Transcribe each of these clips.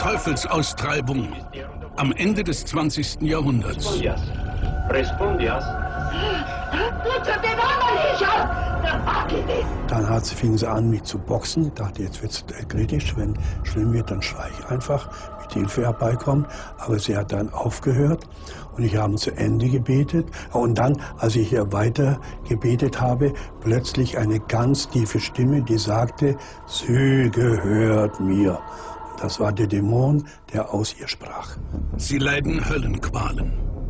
Teufelsaustreibung am Ende des 20. Jahrhunderts. Dann fing sie an, mich zu boxen. Ich dachte, jetzt wird es kritisch. Wenn es schlimm wird, dann schreie ich einfach, mit Hilfe herbeikommt. Aber sie hat dann aufgehört und ich habe zu Ende gebetet. Und dann, als ich hier weiter gebetet habe, plötzlich eine ganz tiefe Stimme, die sagte, sie gehört mir. Und das war der Dämon, der aus ihr sprach. Sie leiden Höllenqualen.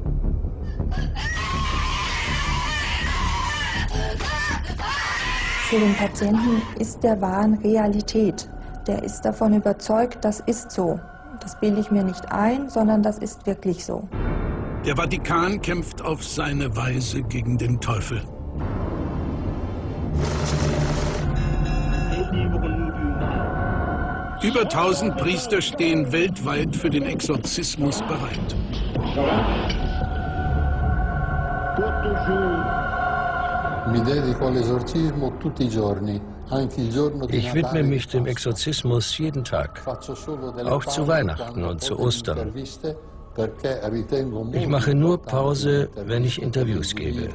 Für den Patienten ist der Wahn Realität. Der ist davon überzeugt, das ist so. Das bilde ich mir nicht ein, sondern das ist wirklich so. Der Vatikan kämpft auf seine Weise gegen den Teufel. Über 1000 Priester stehen weltweit für den Exorzismus bereit. Ich widme mich dem Exorzismus jeden Tag, auch zu Weihnachten und zu Ostern. Ich mache nur Pause, wenn ich Interviews gebe.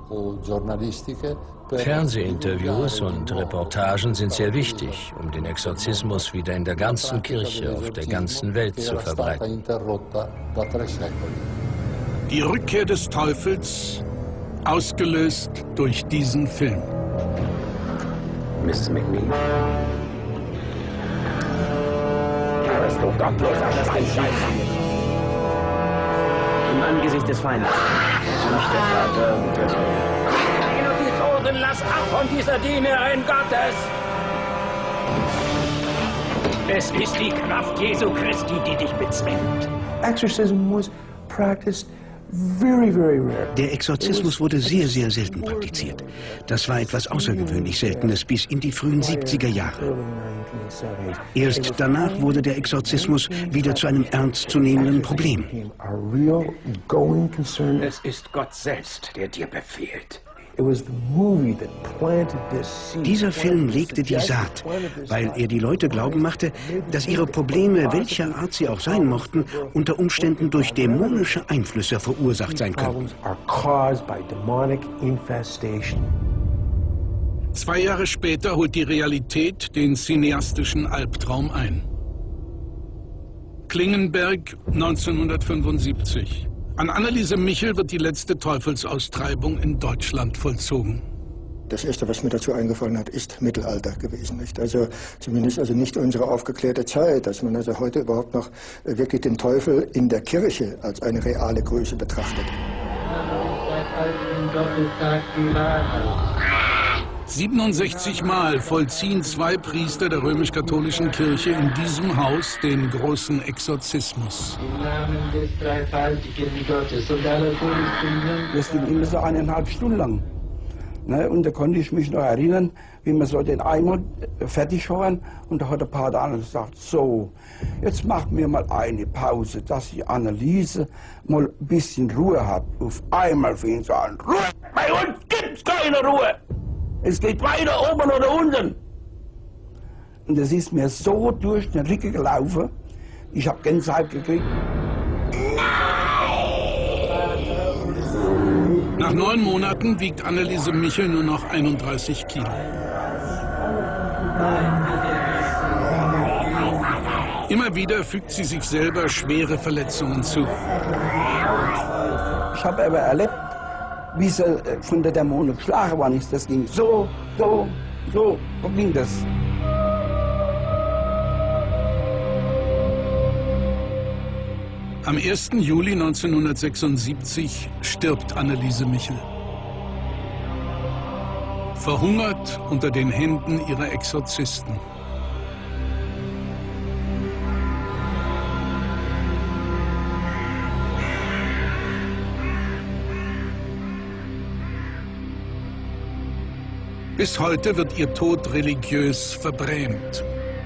Fernsehinterviews und Reportagen sind sehr wichtig, um den Exorzismus wieder in der ganzen Kirche auf der ganzen Welt zu verbreiten. Die Rückkehr des Teufels, ausgelöst durch diesen Film. Mrs. McNeil. Harris, du gottloser Scheiße! Im Angesicht des Feindes. Nicht der Vater und der Sohn. Geh und die Toten, lass ab von dieser Dienerin Gottes! Es ist die Kraft Jesu Christi, die dich bezwingt. Exorcism was practiced very, very rare. Der Exorzismus wurde sehr, sehr selten praktiziert. Das war etwas außergewöhnlich Seltenes bis in die frühen 70er Jahre. Erst danach wurde der Exorzismus wieder zu einem ernstzunehmenden Problem. Es ist Gott selbst, der dir befehlt. Dieser Film legte die Saat, weil er die Leute glauben machte, dass ihre Probleme, welcher Art sie auch sein mochten, unter Umständen durch dämonische Einflüsse verursacht sein könnten. 2 Jahre später holt die Realität den cineastischen Albtraum ein. Klingenberg, 1975. An Anneliese Michel wird die letzte Teufelsaustreibung in Deutschland vollzogen. Das Erste, was mir dazu eingefallen hat, ist Mittelalter gewesen. Nicht? Also zumindest nicht unsere aufgeklärte Zeit, dass man also heute überhaupt noch wirklich den Teufel in der Kirche als eine reale Größe betrachtet. 67 Mal vollziehen 2 Priester der römisch-katholischen Kirche in diesem Haus den großen Exorzismus. Im Namen des dreifaltigen Gottes und aller Bundesbrüder. Das ging immer so 1,5 Stunden lang. Ne? Und da konnte ich mich noch erinnern, wie wir so den Eimer fertig waren. Und da hat der Pater Arnold gesagt, so, jetzt machen wir mal eine Pause, dass die Anneliese mal ein bisschen Ruhe hat. Auf einmal fing sie an, Ruhe, bei uns gibt's keine Ruhe. Es geht weiter oben oder unten. Und das ist mir so durch den Rücken gelaufen. Ich habe Gänsehaut gekriegt. Nach 9 Monaten wiegt Anneliese Michel nur noch 31 Kilo. Immer wieder fügt sie sich selber schwere Verletzungen zu. Ich habe aber erlebt, wie sie von der Dämonen geschlagen worden ist. Das ging so ging das. Am 1. Juli 1976 stirbt Anneliese Michel. Verhungert unter den Händen ihrer Exorzisten. Bis heute wird ihr Tod religiös verbrämt.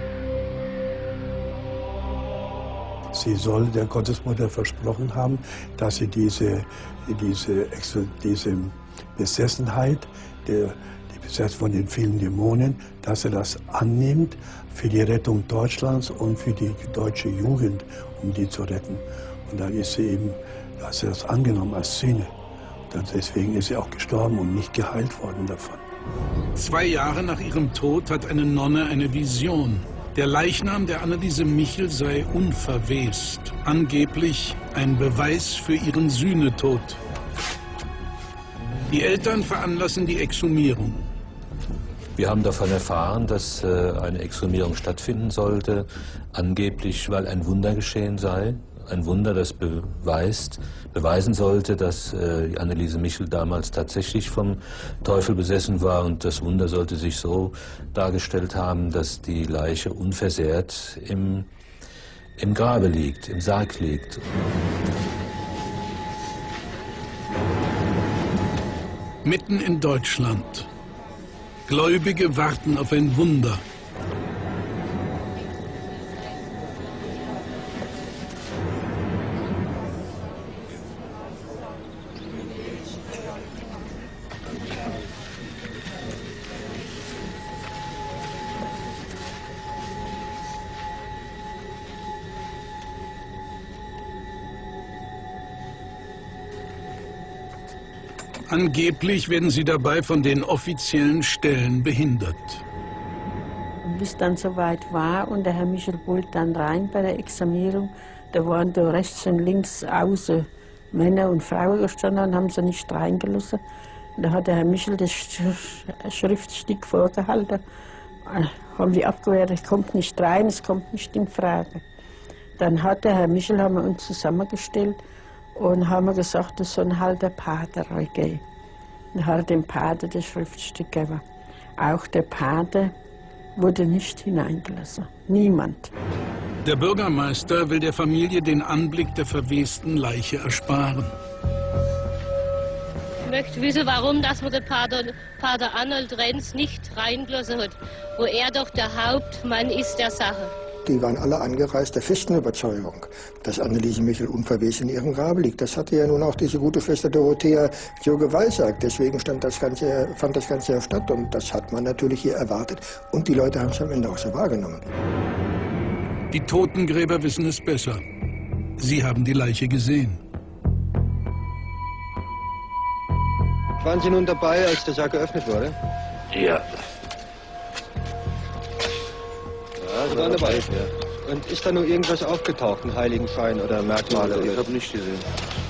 Sie soll der Gottesmutter versprochen haben, dass sie diese Besessenheit die besetzt von den vielen Dämonen, dass er das annimmt für die Rettung Deutschlands und für die deutsche Jugend, um die zu retten. Und dann ist sie eben, dass er das angenommen als Sühne. Und deswegen ist er auch gestorben und nicht geheilt worden davon. 2 Jahre nach ihrem Tod hat eine Nonne eine Vision. Der Leichnam der Anneliese Michel sei unverwest. Angeblich ein Beweis für ihren Sühnetod. Die Eltern veranlassen die Exhumierung. Wir haben davon erfahren, dass eine Exhumierung stattfinden sollte, angeblich, weil ein Wunder geschehen sei. Ein Wunder, das beweisen sollte, dass die Anneliese Michel damals tatsächlich vom Teufel besessen war. Und das Wunder sollte sich so dargestellt haben, dass die Leiche unversehrt im Grabe liegt, im Sarg liegt. Mitten in Deutschland. Gläubige warten auf ein Wunder. Angeblich werden sie dabei von den offiziellen Stellen behindert. Bis dann soweit war und der Herr Michel wollte dann rein bei der Exhumierung, da waren da rechts und links außen Männer und Frauen gestanden und haben sie nicht reingelassen. Da hat der Herr Michel das Schriftstück vorgehalten. Haben wir abgewehrt, es kommt nicht rein, es kommt nicht in Frage. Dann hat der Herr Michel, haben wir uns zusammengestellt und haben gesagt, das soll halt der Pater geben. Dann hat er dem Pater das Schriftstück gegeben. Auch der Pater wurde nicht hineingelassen. Niemand. Der Bürgermeister will der Familie den Anblick der verwesten Leiche ersparen. Ich möchte wissen, warum dass man den Pater Arnold Renz nicht reingelassen hat, wo er doch der Hauptmann ist der Sache. Die waren alle angereist der festen Überzeugung, dass Anneliese Michel unverwest in ihrem Grabe liegt. Das hatte ja nun auch diese gute Schwester Dorothea so geweissagt. Deswegen fand das Ganze ja statt und das hat man natürlich hier erwartet. Und die Leute haben es am Ende auch so wahrgenommen. Die Totengräber wissen es besser. Sie haben die Leiche gesehen. Waren Sie nun dabei, als der Sarg geöffnet wurde? Ja. Sie waren dabei. Ja. Und ist da nur irgendwas aufgetaucht, ein Heiligenschein oder Merkmale? Ich habe nicht gesehen.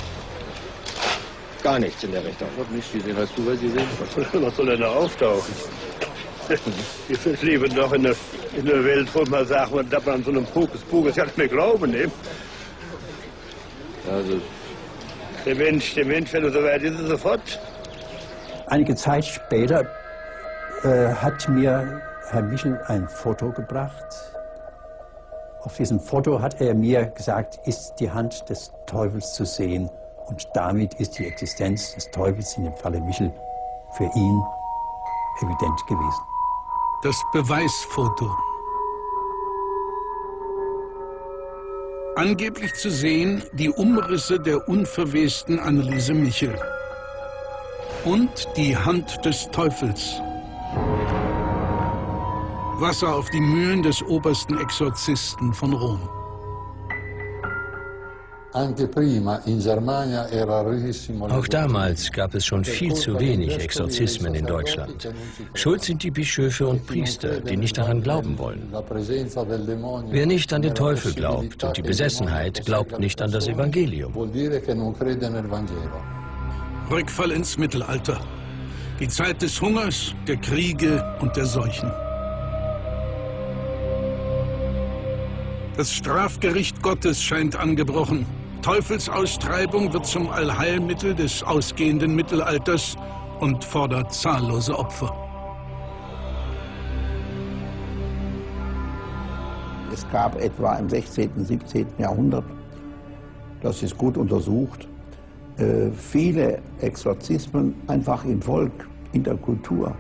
Gar nichts in der Richtung? Ich habe nicht gesehen. Hast du was gesehen? Was soll denn da auftauchen? Wir leben doch in der Welt, wo man sagt, dass man so einem Pokus ja nicht mehr glauben nimmt. Also, der Mensch, wenn er so weit ist, sofort. Einige Zeit später hat mir Herr Michel ein Foto gebracht. Auf diesem Foto hat er mir gesagt, ist die Hand des Teufels zu sehen. Und damit ist die Existenz des Teufels, in dem Falle Michel, für ihn evident gewesen. Das Beweisfoto. Angeblich zu sehen die Umrisse der unverwesten Anneliese Michel. Und die Hand des Teufels. Wasser auf die Mühlen des obersten Exorzisten von Rom. Auch damals gab es schon viel zu wenig Exorzismen in Deutschland. Schuld sind die Bischöfe und Priester, die nicht daran glauben wollen. Wer nicht an den Teufel glaubt und die Besessenheit, glaubt nicht an das Evangelium. Rückfall ins Mittelalter. Die Zeit des Hungers, der Kriege und der Seuchen. Das Strafgericht Gottes scheint angebrochen. Teufelsaustreibung wird zum Allheilmittel des ausgehenden Mittelalters und fordert zahllose Opfer. Es gab etwa im 16., 17. Jahrhundert, das ist gut untersucht, viele Exorzismen einfach im Volk, in der Kultur,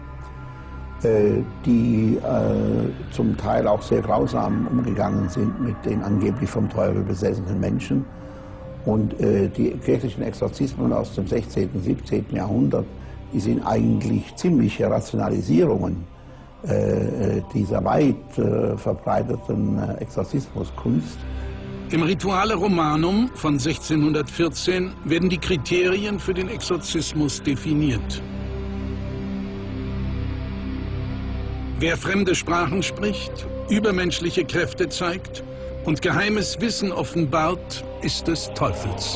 die zum Teil auch sehr grausam umgegangen sind mit den angeblich vom Teufel besessenen Menschen. Und die kirchlichen Exorzismen aus dem 16., 17. Jahrhundert, die sind eigentlich ziemliche Rationalisierungen dieser weit verbreiteten Exorzismuskunst. Im Rituale Romanum von 1614 werden die Kriterien für den Exorzismus definiert. Wer fremde Sprachen spricht, übermenschliche Kräfte zeigt und geheimes Wissen offenbart, ist des Teufels.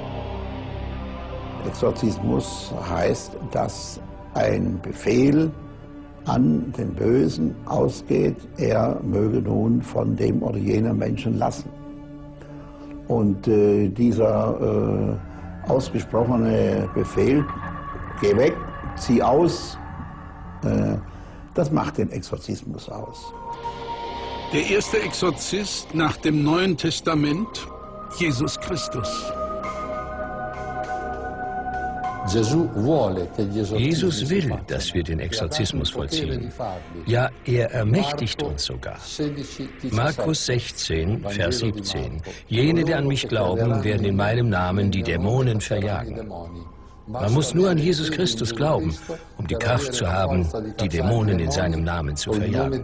Exorzismus heißt, dass ein Befehl an den Bösen ausgeht, er möge nun von dem oder jenem Menschen lassen. Und dieser ausgesprochene Befehl, geh weg, zieh aus, das macht den Exorzismus aus. Der erste Exorzist nach dem Neuen Testament, Jesus Christus. Jesus will, dass wir den Exorzismus vollziehen. Ja, er ermächtigt uns sogar. Markus 16, Vers 17. Jene, die an mich glauben, werden in meinem Namen die Dämonen verjagen. Man muss nur an Jesus Christus glauben, um die Kraft zu haben, die Dämonen in seinem Namen zu verjagen.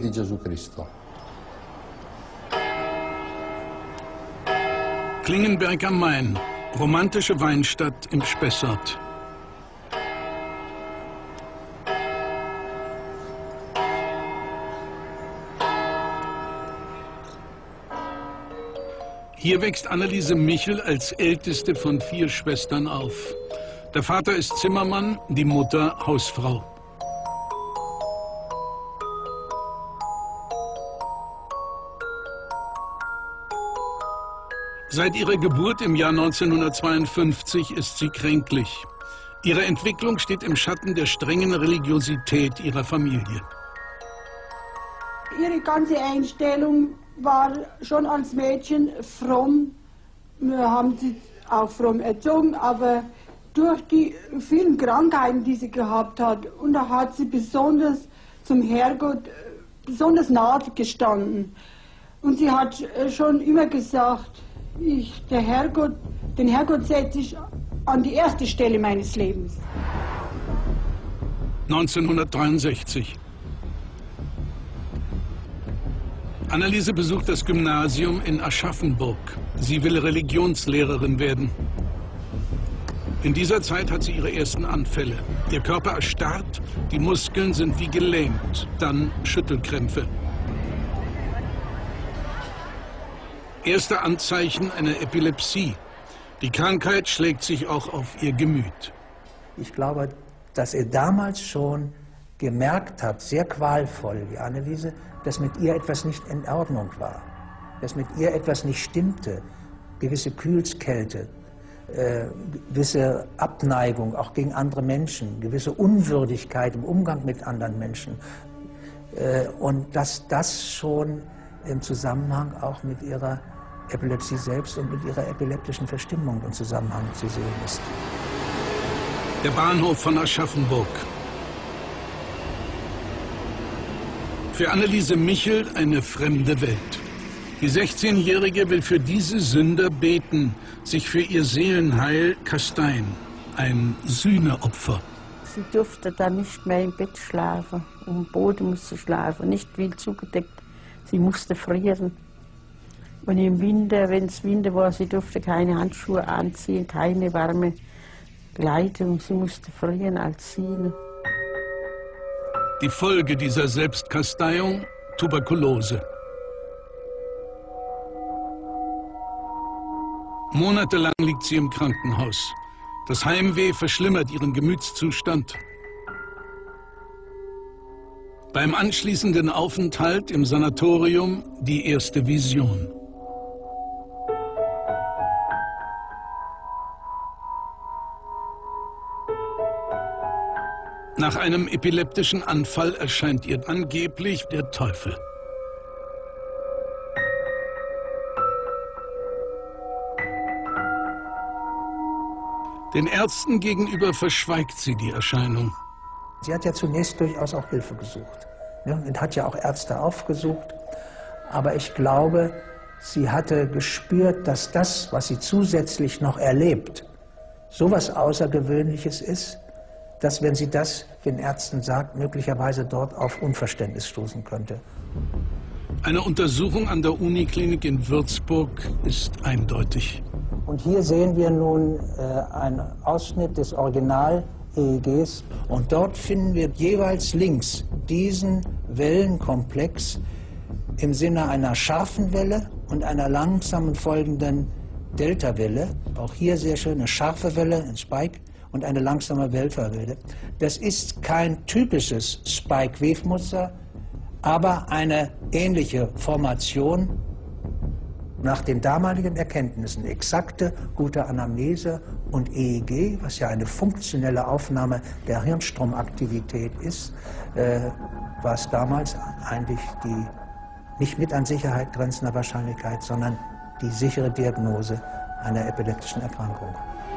Klingenberg am Main, romantische Weinstadt im Spessart. Hier wächst Anneliese Michel als älteste von 4 Schwestern auf. Der Vater ist Zimmermann, die Mutter Hausfrau. Seit ihrer Geburt im Jahr 1952 ist sie kränklich. Ihre Entwicklung steht im Schatten der strengen Religiosität ihrer Familie. Ihre ganze Einstellung war schon als Mädchen fromm. Wir haben sie auch fromm erzogen, aber durch die vielen Krankheiten, die sie gehabt hat, und da hat sie besonders zum Herrgott besonders nahe gestanden. Und sie hat schon immer gesagt, den Herrgott setze ich an die erste Stelle meines Lebens. 1963. Anneliese besucht das Gymnasium in Aschaffenburg. Sie will Religionslehrerin werden. In dieser Zeit hat sie ihre ersten Anfälle. Ihr Körper erstarrt, die Muskeln sind wie gelähmt, dann Schüttelkrämpfe. Erste Anzeichen einer Epilepsie. Die Krankheit schlägt sich auch auf ihr Gemüt. Ich glaube, dass er damals schon gemerkt hat, sehr qualvoll, wie Anneliese, dass mit ihr etwas nicht in Ordnung war, dass mit ihr etwas nicht stimmte, gewisse Kühlskälte, gewisse Abneigung auch gegen andere Menschen, gewisse Unwürdigkeit im Umgang mit anderen Menschen, und dass das schon im Zusammenhang auch mit ihrer Epilepsie selbst und mit ihrer epileptischen Verstimmung im Zusammenhang zu sehen ist. Der Bahnhof von Aschaffenburg. Für Anneliese Michel eine fremde Welt. Die 16-Jährige will für diese Sünder beten, sich für ihr Seelenheil kasteien. Ein Sühneopfer. Sie durfte dann nicht mehr im Bett schlafen, am Boden musste schlafen, nicht viel zugedeckt. Sie musste frieren. Und im Winter, wenn es Winter war, sie durfte keine Handschuhe anziehen, keine warme Kleidung. Sie musste frieren als Siene. Die Folge dieser Selbstkasteiung: Tuberkulose. Monatelang liegt sie im Krankenhaus. Das Heimweh verschlimmert ihren Gemütszustand. Beim anschließenden Aufenthalt im Sanatorium die erste Vision. Nach einem epileptischen Anfall erscheint ihr angeblich der Teufel. Den Ärzten gegenüber verschweigt sie die Erscheinung. Sie hat ja zunächst durchaus auch Hilfe gesucht, ne, und hat ja auch Ärzte aufgesucht. Aber ich glaube, sie hatte gespürt, dass das, was sie zusätzlich noch erlebt, so was Außergewöhnliches ist, dass, wenn sie das den Ärzten sagt, möglicherweise dort auf Unverständnis stoßen könnte. Eine Untersuchung an der Uniklinik in Würzburg ist eindeutig. Und hier sehen wir nun einen Ausschnitt des Original-EEGs. Und dort finden wir jeweils links diesen Wellenkomplex im Sinne einer scharfen Welle und einer langsamen folgenden Delta-Welle. Auch hier sehr schön eine scharfe Welle, ein Spike, und eine langsame Delta-Welle. Das ist kein typisches Spike-Wave-Muster, aber eine ähnliche Formation nach den damaligen Erkenntnissen, exakte, gute Anamnese und EEG, was ja eine funktionelle Aufnahme der Hirnstromaktivität ist, war es damals eigentlich die nicht mit an Sicherheit grenzender Wahrscheinlichkeit, sondern die sichere Diagnose einer epileptischen Erkrankung.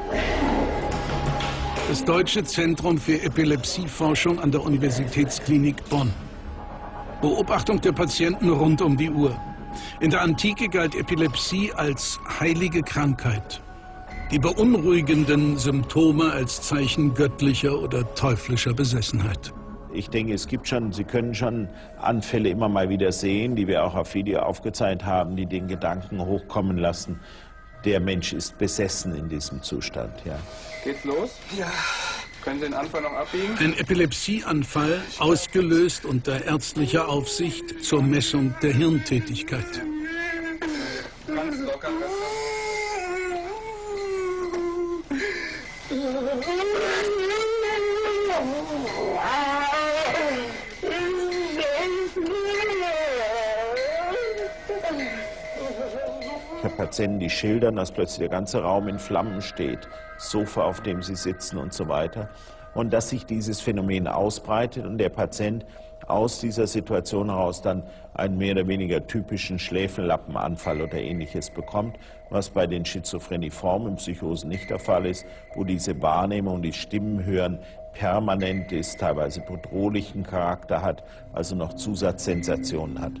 Das Deutsche Zentrum für Epilepsieforschung an der Universitätsklinik Bonn. Beobachtung der Patienten rund um die Uhr. In der Antike galt Epilepsie als heilige Krankheit. Die beunruhigenden Symptome als Zeichen göttlicher oder teuflischer Besessenheit. Ich denke, Sie können schon Anfälle immer mal wieder sehen, die wir auch auf Video aufgezeichnet haben, die den Gedanken hochkommen lassen, der Mensch ist besessen in diesem Zustand. Ja. Geht's los? Ja. Können Sie den Anfall noch abbiegen? Ein Epilepsieanfall, ausgelöst unter ärztlicher Aufsicht zur Messung der Hirntätigkeit. Ganz locker Ich habe Patienten, die schildern, dass plötzlich der ganze Raum in Flammen steht, das Sofa, auf dem sie sitzen und so weiter. Und dass sich dieses Phänomen ausbreitet und der Patient aus dieser Situation heraus dann einen mehr oder weniger typischen Schläfenlappenanfall oder Ähnliches bekommt, was bei den schizophreniformen Psychosen nicht der Fall ist, wo diese Wahrnehmung, die Stimmen hören, permanent ist, teilweise bedrohlichen Charakter hat, also noch Zusatzsensationen hat.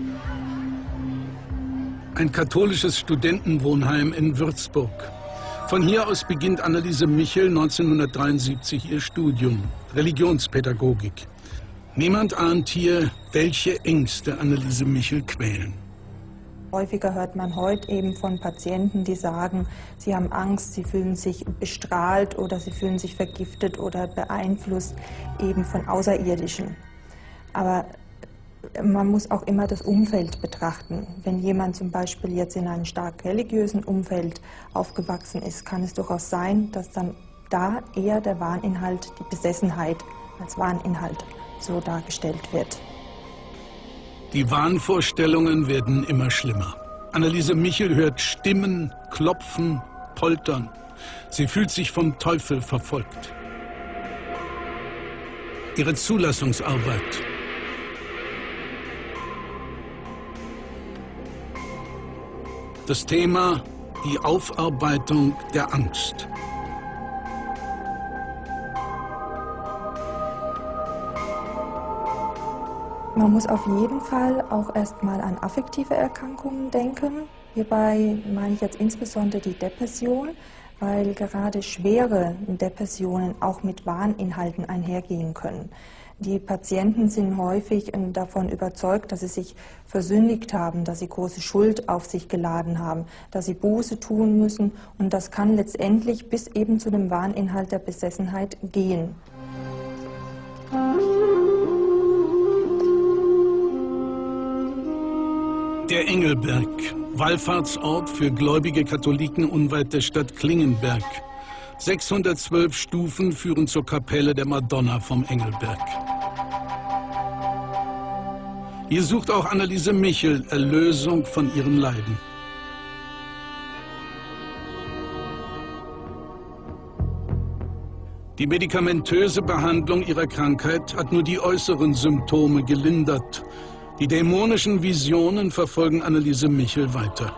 Ein katholisches Studentenwohnheim in Würzburg. Von hier aus beginnt Anneliese Michel 1973 ihr Studium, Religionspädagogik. Niemand ahnt hier, welche Ängste Anneliese Michel quälen. Häufiger hört man heute eben von Patienten, die sagen, sie haben Angst, sie fühlen sich bestrahlt oder sie fühlen sich vergiftet oder beeinflusst eben von Außerirdischen. Aber man muss auch immer das Umfeld betrachten. Wenn jemand zum Beispiel jetzt in einem stark religiösen Umfeld aufgewachsen ist, kann es durchaus sein, dass dann da eher der Wahninhalt, die Besessenheit als Wahninhalt so dargestellt wird. Die Wahnvorstellungen werden immer schlimmer. Anneliese Michel hört Stimmen, Klopfen, Poltern. Sie fühlt sich vom Teufel verfolgt. Ihre Zulassungsarbeit. Das Thema: die Aufarbeitung der Angst. Man muss auf jeden Fall auch erstmal an affektive Erkrankungen denken. Hierbei meine ich jetzt insbesondere die Depression, weil gerade schwere Depressionen auch mit Wahninhalten einhergehen können. Die Patienten sind häufig davon überzeugt, dass sie sich versündigt haben, dass sie große Schuld auf sich geladen haben, dass sie Buße tun müssen, und das kann letztendlich bis eben zu dem Wahninhalt der Besessenheit gehen. Der Engelberg, Wallfahrtsort für gläubige Katholiken unweit der Stadt Klingenberg. 612 Stufen führen zur Kapelle der Madonna vom Engelberg. Hier sucht auch Anneliese Michel Erlösung von ihren Leiden. Die medikamentöse Behandlung ihrer Krankheit hat nur die äußeren Symptome gelindert. Die dämonischen Visionen verfolgen Anneliese Michel weiter.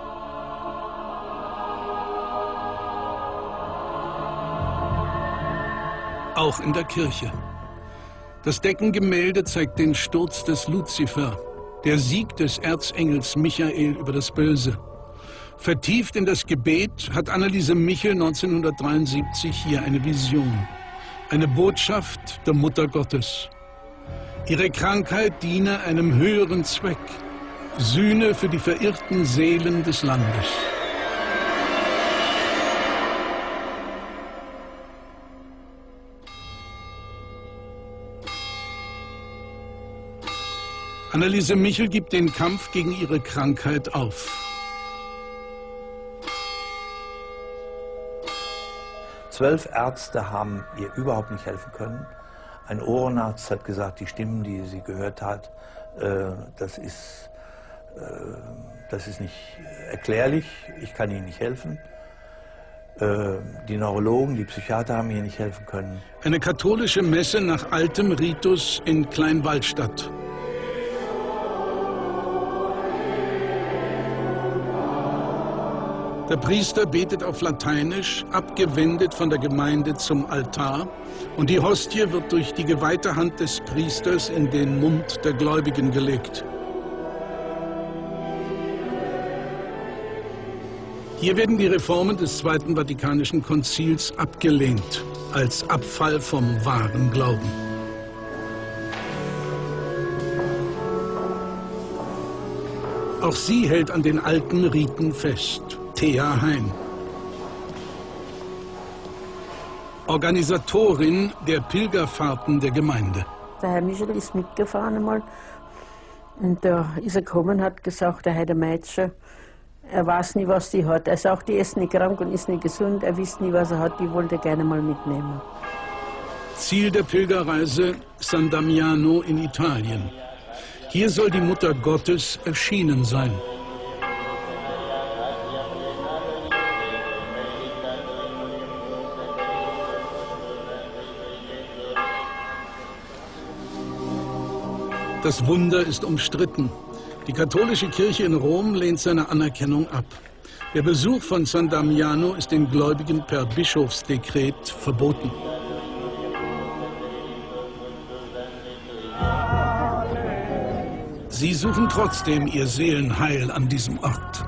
Auch in der Kirche. Das Deckengemälde zeigt den Sturz des Luzifer, der Sieg des Erzengels Michael über das Böse. Vertieft in das Gebet hat Anneliese Michel 1973 hier eine Vision. Eine Botschaft der Mutter Gottes. Ihre Krankheit diene einem höheren Zweck. Sühne für die verirrten Seelen des Landes. Anneliese Michel gibt den Kampf gegen ihre Krankheit auf. Zwölf Ärzte haben ihr überhaupt nicht helfen können. Ein Ohrenarzt hat gesagt, die Stimmen, die sie gehört hat, das ist nicht erklärlich, ich kann Ihnen nicht helfen. Die Neurologen, die Psychiater haben ihr nicht helfen können. Eine katholische Messe nach altem Ritus in Kleinwaldstadt. Der Priester betet auf Lateinisch, abgewendet von der Gemeinde zum Altar, und die Hostie wird durch die geweihte Hand des Priesters in den Mund der Gläubigen gelegt. Hier werden die Reformen des Zweiten Vatikanischen Konzils abgelehnt, als Abfall vom wahren Glauben. Auch sie hält an den alten Riten fest. Thea Hein, Organisatorin der Pilgerfahrten der Gemeinde. Der Herr Michel ist mitgefahren einmal und da ist er gekommen und hat gesagt, er hätte ein Mädchen, er weiß nicht, was die hat. Er sagt, die ist nicht krank und ist nicht gesund, er weiß nicht, was er hat, die wollte er gerne mal mitnehmen. Ziel der Pilgerreise San Damiano in Italien. Hier soll die Mutter Gottes erschienen sein. Das Wunder ist umstritten. Die katholische Kirche in Rom lehnt seine Anerkennung ab. Der Besuch von San Damiano ist den Gläubigen per Bischofsdekret verboten. Sie suchen trotzdem ihr Seelenheil an diesem Ort.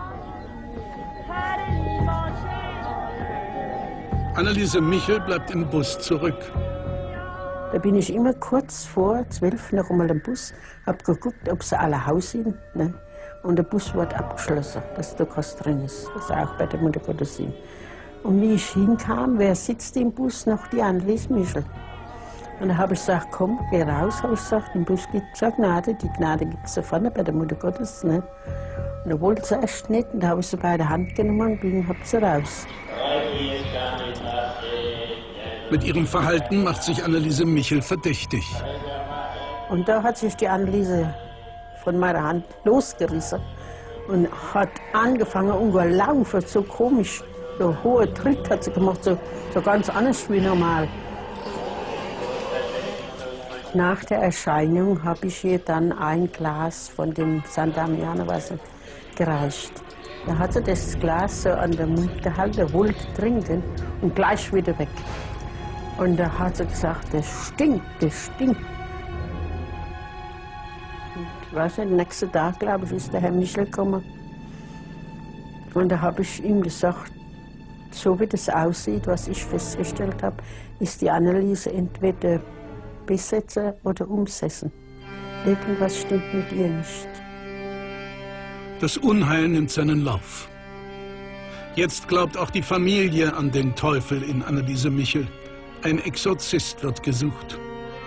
Anneliese Michel bleibt im Bus zurück. Da bin ich immer kurz vor 12 noch einmal im Bus, habe geguckt, ob sie alle Haus sind. Ne? Und der Bus wird abgeschlossen, dass da keins drin ist, dass sie auch bei der Mutter Gottes sind. Und wie ich hinkam, wer sitzt im Bus? Noch die Anneliese Michel. Und dann habe ich gesagt, komm, geh raus, habe ich gesagt, im Bus gibt es ja Gnade, die Gnade gibt es da vorne bei der Mutter Gottes. Ne? Und da wollte sie erst nicht, und da habe ich sie bei der Hand genommen und habe sie raus. Mit ihrem Verhalten macht sich Anneliese Michel verdächtig. Und da hat sich die Anneliese von meiner Hand losgerissen und hat angefangen und gelaufen, so komisch. So hohe Tritt hat sie gemacht, so ganz anders wie normal. Nach der Erscheinung habe ich ihr dann ein Glas von dem San Damiano Wasser gereicht. Da hat sie das Glas so an den Mund gehalten, wollte trinken und gleich wieder weg. Und da hat sie gesagt, das stinkt, das stinkt. Und ich weiß nicht, den nächsten Tag, glaube ich, ist der Herr Michel gekommen. Und da habe ich ihm gesagt, so wie das aussieht, was ich festgestellt habe, ist die Anneliese entweder besetzen oder umsessen. Irgendwas stimmt mit ihr nicht. Das Unheil nimmt seinen Lauf. Jetzt glaubt auch die Familie an den Teufel in Anneliese Michel. Ein Exorzist wird gesucht.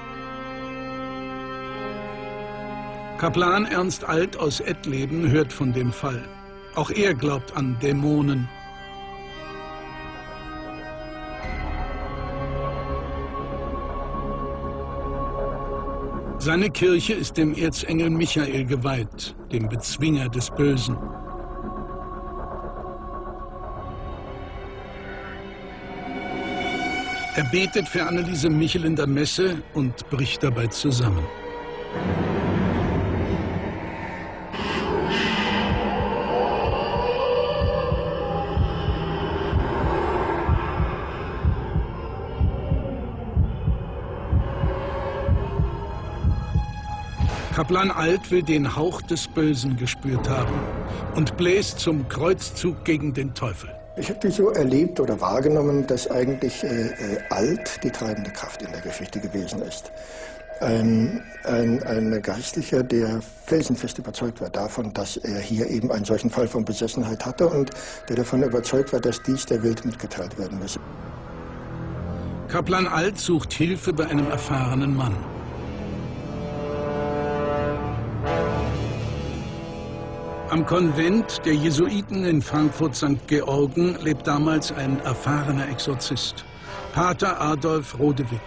Kaplan Ernst Alt aus Ettleben hört von dem Fall. Auch er glaubt an Dämonen. Seine Kirche ist dem Erzengel Michael geweiht, dem Bezwinger des Bösen. Er betet für Anneliese Michel in der Messe und bricht dabei zusammen. Kaplan Alt will den Hauch des Bösen gespürt haben und bläst zum Kreuzzug gegen den Teufel. Ich habe so erlebt oder wahrgenommen, dass eigentlich Alt die treibende Kraft in der Geschichte gewesen ist. Ein Geistlicher, der felsenfest überzeugt war davon, dass er hier eben einen solchen Fall von Besessenheit hatte und der davon überzeugt war, dass dies der Welt mitgeteilt werden müsse. Kaplan Alt sucht Hilfe bei einem erfahrenen Mann. Am Konvent der Jesuiten in Frankfurt-St. Georgen lebt damals ein erfahrener Exorzist, Pater Adolf Rodewig.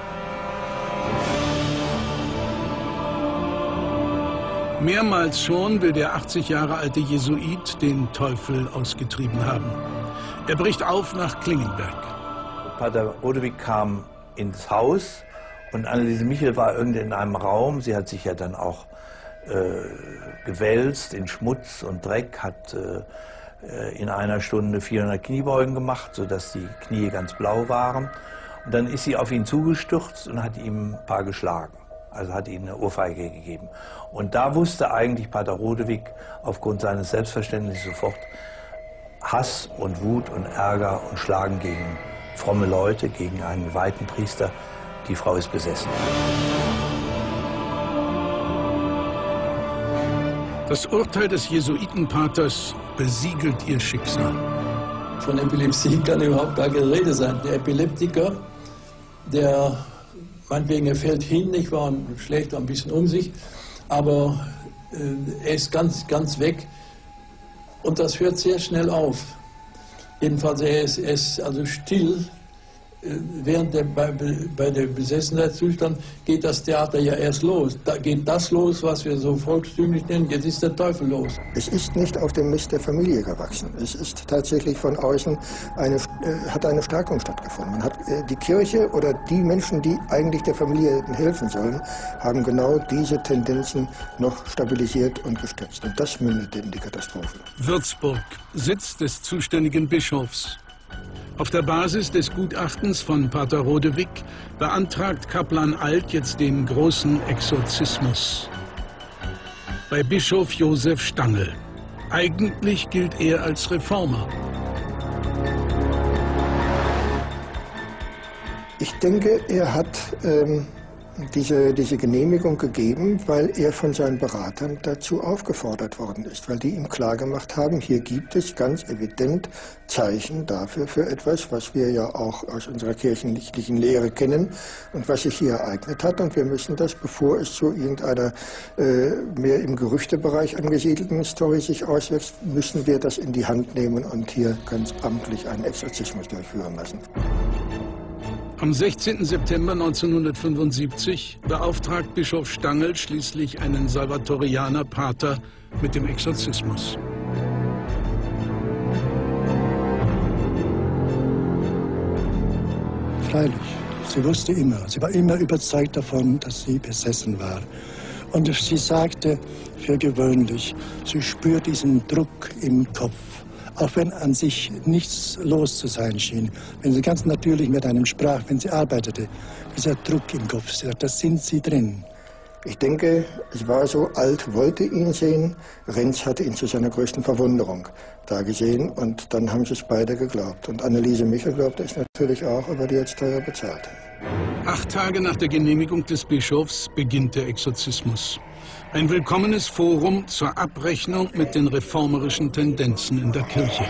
Mehrmals schon will der 80 Jahre alte Jesuit den Teufel ausgetrieben haben. Er bricht auf nach Klingenberg. Pater Rodewig kam ins Haus und Anneliese Michel war irgendwie in einem Raum. Sie hat sich ja dann auch gewälzt in Schmutz und Dreck, hat in einer Stunde 400 Kniebeugen gemacht, sodass die Knie ganz blau waren. Und dann ist sie auf ihn zugestürzt und hat ihm ein paar geschlagen. Also hat ihm eine Ohrfeige gegeben. Und da wusste eigentlich Pater Rodewig aufgrund seines Selbstverständnisses sofort, Hass und Wut und Ärger und Schlagen gegen fromme Leute, gegen einen weiten Priester, die Frau ist besessen. Das Urteil des Jesuitenpaters besiegelt ihr Schicksal. Von Epilepsie kann überhaupt gar keine Rede sein. Der Epileptiker, der meinetwegen, er fällt hin, nicht wahr, und schlägt ein bisschen um sich, aber er ist ganz weg und das hört sehr schnell auf. Jedenfalls, er ist also still. Während bei der Besessenheitszustand geht das Theater ja erst los. Da geht das los, was wir so volkstümlich nennen, jetzt ist der Teufel los. Es ist nicht auf dem Mist der Familie gewachsen. Es ist tatsächlich von außen hat eine Stärkung stattgefunden. Man hat die Kirche oder die Menschen, die eigentlich der Familie helfen sollen, haben genau diese Tendenzen noch stabilisiert und gestützt. Und das mündete in die Katastrophe. Würzburg, Sitz des zuständigen Bischofs. Auf der Basis des Gutachtens von Pater Rodewig beantragt Kaplan Alt jetzt den großen Exorzismus. Bei Bischof Josef Stangl. Eigentlich gilt er als Reformer. Ich denke, er hat diese Genehmigung gegeben, weil er von seinen Beratern dazu aufgefordert worden ist, weil die ihm klargemacht haben, hier gibt es ganz evident Zeichen dafür, für etwas, was wir ja auch aus unserer kirchenlichen Lehre kennen und was sich hier ereignet hat. Und wir müssen das, bevor es zu irgendeiner mehr im Gerüchtebereich angesiedelten Story sich auswächst, müssen wir das in die Hand nehmen und hier ganz amtlich einen Exorzismus durchführen lassen. Am 16. September 1975 beauftragt Bischof Stangl schließlich einen Salvatorianer Pater mit dem Exorzismus. Freilich, sie wusste immer, sie war immer überzeugt davon, dass sie besessen war. Und sie sagte für gewöhnlich, sie spürt diesen Druck im Kopf. Auch wenn an sich nichts los zu sein schien, wenn sie ganz natürlich mit einem sprach, wenn sie arbeitete, dieser Druck im Kopf, sie sagt, da sind sie drin. Ich denke, es war so, Alt wollte ihn sehen, Renz hatte ihn zu seiner größten Verwunderung da gesehen und dann haben sie es beide geglaubt. Und Anneliese Michel glaubte es natürlich auch, aber die hat es teuer bezahlt. 8 Tage nach der Genehmigung des Bischofs beginnt der Exorzismus. Ein willkommenes Forum zur Abrechnung mit den reformerischen Tendenzen in der Kirche.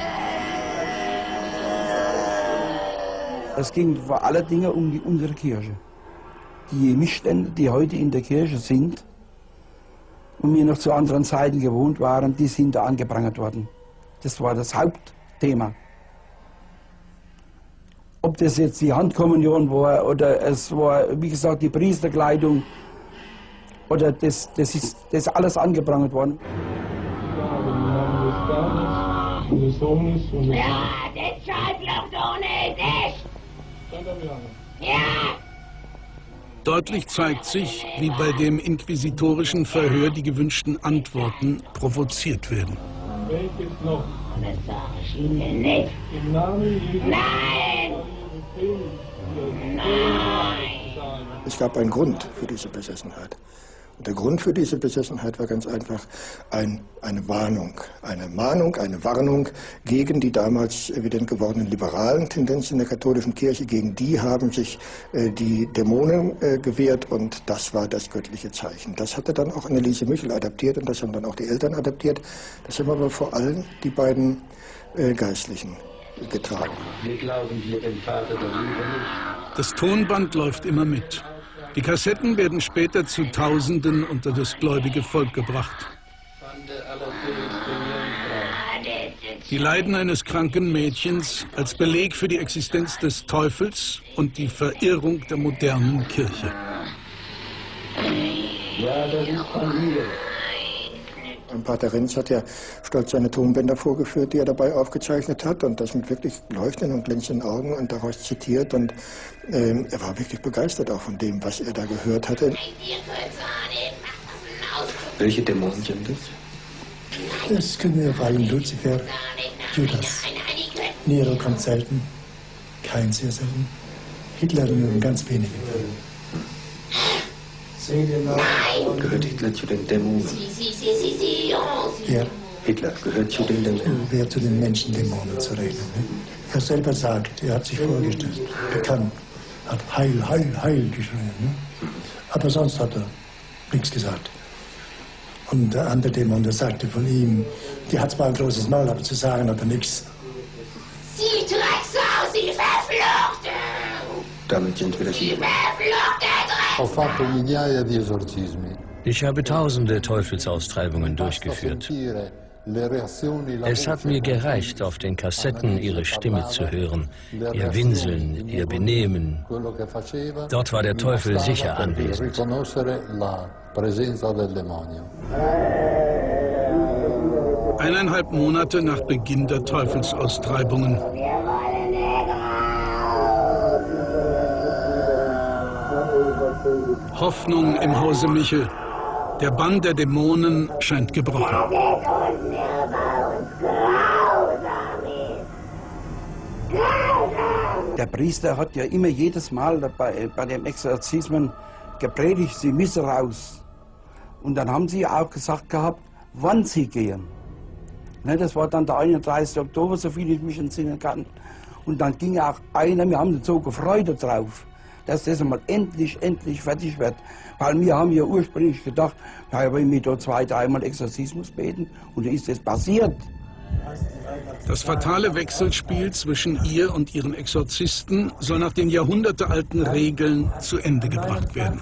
Es ging vor aller Dinge um unsere Kirche. Die Missstände, die heute in der Kirche sind und wir noch zu anderen Zeiten gewohnt waren, die sind da angeprangert worden. Das war das Hauptthema. Ob das jetzt die Handkommunion war oder es war, wie gesagt, die Priesterkleidung, oder das ist alles angeprangert worden. Ja, das Schallblock ohne dich! Ja! Deutlich zeigt sich, wie bei dem inquisitorischen Verhör die gewünschten Antworten provoziert werden. Das sag ich Ihnen nicht. Nein! Nein! Es gab einen Grund für diese Besessenheit. Und der Grund für diese Besessenheit war ganz einfach eine Warnung, eine Warnung gegen die damals evident gewordenen liberalen Tendenzen der katholischen Kirche. Gegen die haben sich die Dämonen gewehrt und das war das göttliche Zeichen. Das hatte dann auch Anneliese Michel adaptiert und das haben dann auch die Eltern adaptiert. Das haben aber vor allem die beiden Geistlichen getragen. Wir glauben dir den Vater der Liebe nicht. Das Tonband läuft immer mit. Die Kassetten werden später zu Tausenden unter das gläubige Volk gebracht. Die Leiden eines kranken Mädchens als Beleg für die Existenz des Teufels und die Verirrung der modernen Kirche. Ja, das ist von mir. Und Pater Renz hat ja stolz seine Tonbänder vorgeführt, die er dabei aufgezeichnet hat und das mit wirklich leuchtenden und glänzenden Augen und daraus zitiert und er war wirklich begeistert auch von dem, was er da gehört hatte. Welche Dämonen sind das? Das können wir vor allem Luzifer, Judas. Nero kommt selten, kein sehr selten. Hitler nur ganz wenige. Gehört Hitler zu den Dämonen? Ja. Hitler gehört zu den Dämonen? Wer zu den Menschendämonen zu rechnen. Ne? Er selber sagt, er hat sich vorgestellt, bekannt, hat Heil, Heil, Heil geschrien. Ne? Aber sonst hat er nichts gesagt. Und der andere Dämon, der sagte von ihm, die hat zwar ein großes Maul, aber zu sagen hat er nichts. Sie Drecksau, Sie Verfluchte! Damit sind wir das hier. Ich habe tausende Teufelsaustreibungen durchgeführt. Es hat mir gereicht, auf den Kassetten ihre Stimme zu hören, ihr Winseln, ihr Benehmen. Dort war der Teufel sicher anwesend. 1,5 Monate nach Beginn der Teufelsaustreibungen. Hoffnung im Hause Michel. Der Bann der Dämonen scheint gebrochen. Der Priester hat ja immer jedes Mal bei den Exorzismen gepredigt, sie müssen raus. Und dann haben sie auch gesagt gehabt, wann sie gehen. Ne, das war dann der 31. Oktober, soviel ich mich entsinnen kann. Und dann ging auch einer, wir haben uns so gefreut darauf, dass das einmal endlich fertig wird. Weil wir haben ja ursprünglich gedacht, ja, wenn wir da 2-3 Mal Exorzismus beten und dann ist das passiert. Das fatale Wechselspiel zwischen ihr und ihren Exorzisten soll nach den jahrhundertealten Regeln zu Ende gebracht werden.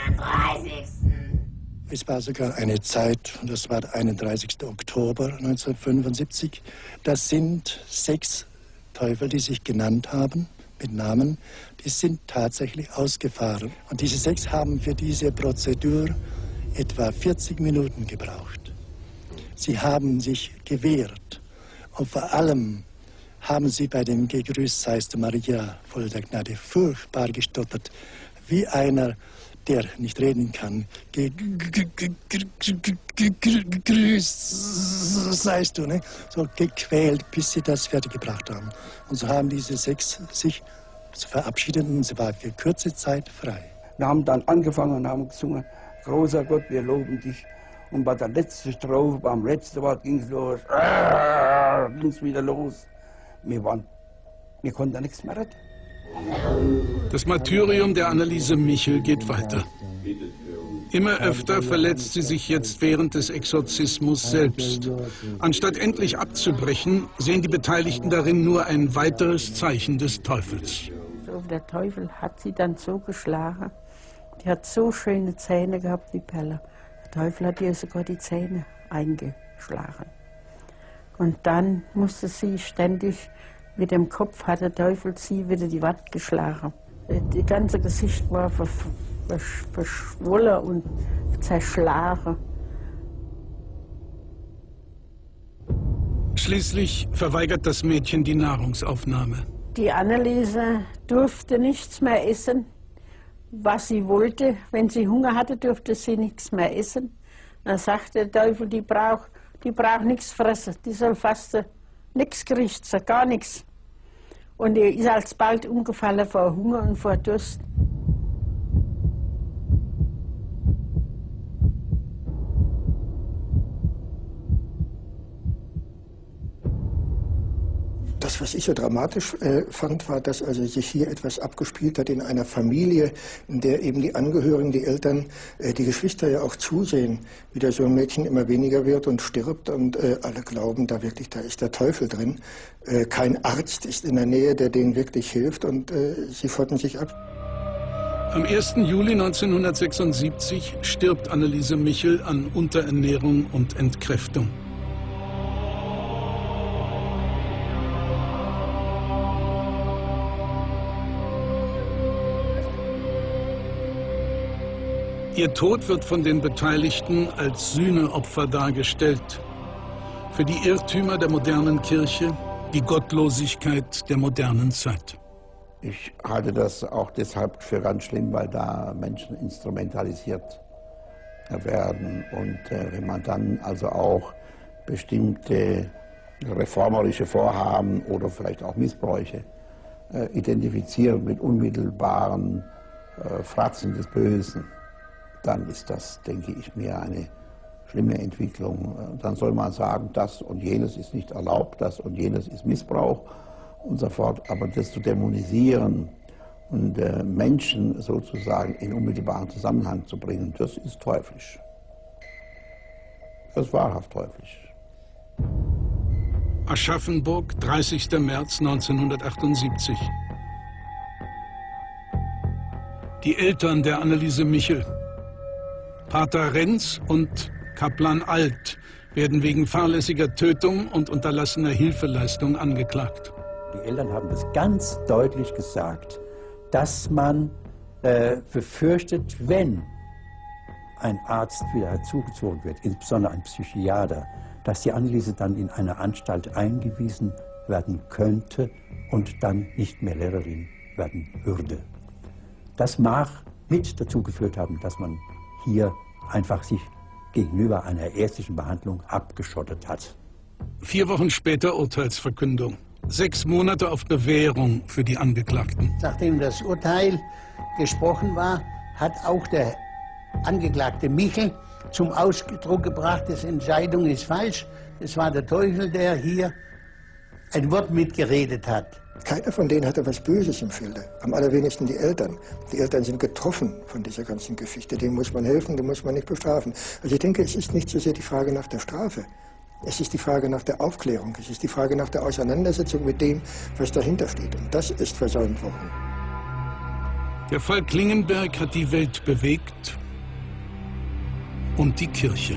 Es war sogar eine Zeit, und das war der 31. Oktober 1975, das sind 6 Teufel, die sich genannt haben, mit Namen, die sind tatsächlich ausgefahren. Und diese 6 haben für diese Prozedur etwa 40 Minuten gebraucht. Sie haben sich gewehrt und vor allem haben sie bei dem Gegrüßt seist du Maria, voll der Gnade, furchtbar gestottert, wie einer, der nicht reden kann. Grüßt seist du, ne? So gequält, bis sie das fertig gebracht haben. Und so haben diese 6 sich verabschiedet und sie war für kurze Zeit frei. Wir haben dann angefangen und haben gesungen, großer Gott, wir loben dich. Und bei der letzten Strophe, beim letzten Wort ging es los, ging es wieder los. Wir konnten nichts mehr retten. Das Martyrium der Anneliese Michel geht weiter. Immer öfter verletzt sie sich jetzt während des Exorzismus selbst. Anstatt endlich abzubrechen, sehen die Beteiligten darin nur ein weiteres Zeichen des Teufels. Der Teufel hat sie dann so geschlagen. Die hat so schöne Zähne gehabt wie Pelle. Der Teufel hat ihr sogar die Zähne eingeschlagen. Und dann musste sie ständig mit dem Kopf, hat der Teufel sie wieder die Wand geschlagen. Das ganze Gesicht war verschwollen und zerschlagen. Schließlich verweigert das Mädchen die Nahrungsaufnahme. Die Anneliese durfte nichts mehr essen, was sie wollte. Wenn sie Hunger hatte, durfte sie nichts mehr essen. Dann sagte der Teufel, die braucht nichts fressen, die soll fasten. Nichts kriegt sie, gar nichts. Und die ist alsbald umgefallen vor Hunger und vor Durst. Das, was ich so dramatisch fand, war, dass also sich hier etwas abgespielt hat in einer Familie, in der eben die Angehörigen, die Eltern, die Geschwister ja auch zusehen, wie da so ein Mädchen immer weniger wird und stirbt und alle glauben, da ist der Teufel drin. Kein Arzt ist in der Nähe, der denen wirklich hilft und sie schotten sich ab. Am 1. Juli 1976 stirbt Anneliese Michel an Unterernährung und Entkräftung. Ihr Tod wird von den Beteiligten als Sühneopfer dargestellt. Für die Irrtümer der modernen Kirche, die Gottlosigkeit der modernen Zeit. Ich halte das auch deshalb für ganz schlimm, weil da Menschen instrumentalisiert werden. Und wenn man dann also auch bestimmte reformerische Vorhaben oder vielleicht auch Missbräuche identifiziert mit unmittelbaren Fratzen des Bösen, dann ist das, denke ich mir, eine schlimme Entwicklung. Dann soll man sagen, das und jenes ist nicht erlaubt, das und jenes ist Missbrauch und so fort. Aber das zu dämonisieren und Menschen sozusagen in unmittelbaren Zusammenhang zu bringen, das ist teuflisch. Das ist wahrhaft teuflisch. Aschaffenburg, 30. März 1978. Die Eltern der Anneliese Michel, Pater Renz und Kaplan Alt, werden wegen fahrlässiger Tötung und unterlassener Hilfeleistung angeklagt. Die Eltern haben das ganz deutlich gesagt, dass man befürchtet, wenn ein Arzt wieder zugezogen wird, insbesondere ein Psychiater, dass die Anneliese dann in eine Anstalt eingewiesen werden könnte und dann nicht mehr Lehrerin werden würde. Das mag mit dazu geführt haben, dass man hier einfach sich gegenüber einer ärztlichen Behandlung abgeschottet hat. 4 Wochen später Urteilsverkündung. 6 Monate auf Bewährung für die Angeklagten. Nachdem das Urteil gesprochen war, hat auch der Angeklagte Michel zum Ausdruck gebracht, die Entscheidung ist falsch. Es war der Teufel, der hier ein Wort mitgeredet hat. Keiner von denen hatte was Böses im Felde, am allerwenigsten die Eltern. Die Eltern sind getroffen von dieser ganzen Geschichte. Denen muss man helfen, den muss man nicht bestrafen. Also ich denke, es ist nicht so sehr die Frage nach der Strafe. Es ist die Frage nach der Aufklärung. Es ist die Frage nach der Auseinandersetzung mit dem, was dahinter steht. Und das ist versäumt worden. Der Fall Klingenberg hat die Welt bewegt und die Kirche.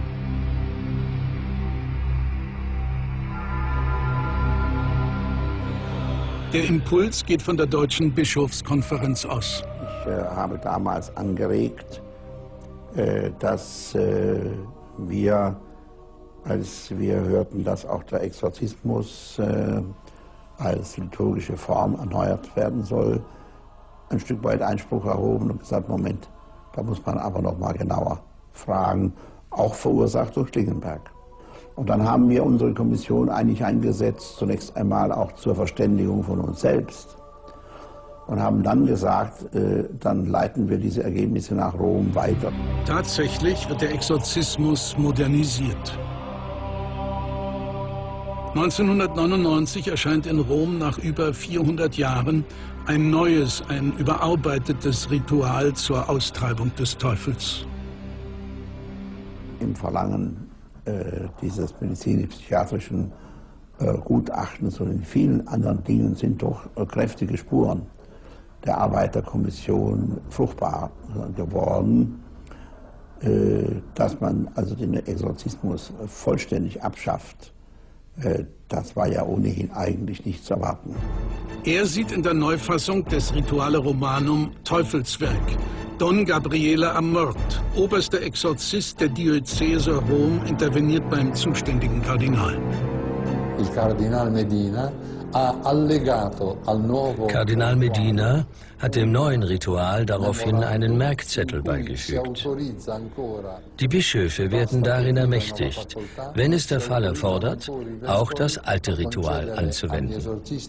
Der Impuls geht von der Deutschen Bischofskonferenz aus. Ich habe damals angeregt, dass wir, als wir hörten, dass auch der Exorzismus als liturgische Form erneuert werden soll, ein Stück weit Einspruch erhoben und gesagt, Moment, da muss man aber noch mal genauer fragen, auch verursacht durch Klingenberg. Und dann haben wir unsere Kommission eigentlich eingesetzt, zunächst einmal auch zur Verständigung von uns selbst. Und haben dann gesagt, dann leiten wir diese Ergebnisse nach Rom weiter. Tatsächlich wird der Exorzismus modernisiert. 1999 erscheint in Rom nach über 400 Jahren ein neues, ein überarbeitetes Ritual zur Austreibung des Teufels. Im Verlangen dieses medizinisch-psychiatrischen Gutachtens und in vielen anderen Dingen sind doch kräftige Spuren der Arbeiterkommission fruchtbar geworden, dass man also den Exorzismus vollständig abschafft. Das war ja ohnehin eigentlich nicht zu erwarten. Er sieht in der Neufassung des Rituale Romanum Teufelswerk. Don Gabriele Amort, oberster Exorzist der Diözese Rom, interveniert beim zuständigen Kardinal. Kardinal Medina hat dem neuen Ritual daraufhin einen Merkzettel beigefügt. Die Bischöfe werden darin ermächtigt, wenn es der Fall erfordert, auch das alte Ritual anzuwenden.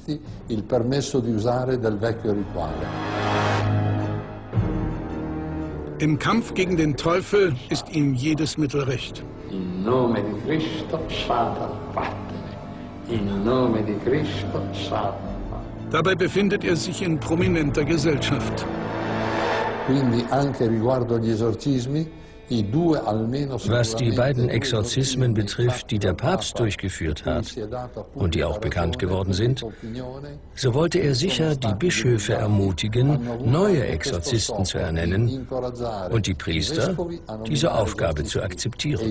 Im Kampf gegen den Teufel ist ihm jedes Mittel recht. In nome di Cristo, Vater, vattene. Dabei befindet er sich in prominenter Gesellschaft. Was die beiden Exorzismen betrifft, die der Papst durchgeführt hat und die auch bekannt geworden sind, so wollte er sicher die Bischöfe ermutigen, neue Exorzisten zu ernennen und die Priester, diese Aufgabe zu akzeptieren.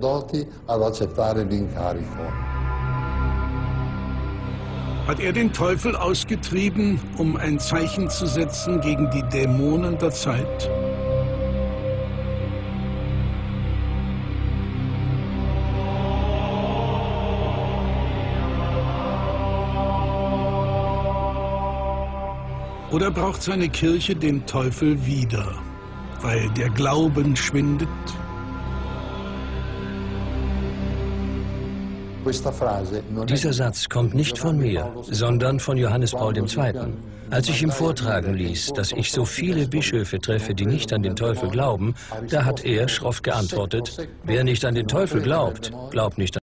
Hat er den Teufel ausgetrieben, um ein Zeichen zu setzen gegen die Dämonen der Zeit? Oder braucht seine Kirche den Teufel wieder, weil der Glauben schwindet? Dieser Satz kommt nicht von mir, sondern von Johannes Paul II. Als ich ihm vortragen ließ, dass ich so viele Bischöfe treffe, die nicht an den Teufel glauben, da hat er schroff geantwortet: Wer nicht an den Teufel glaubt, glaubt nicht an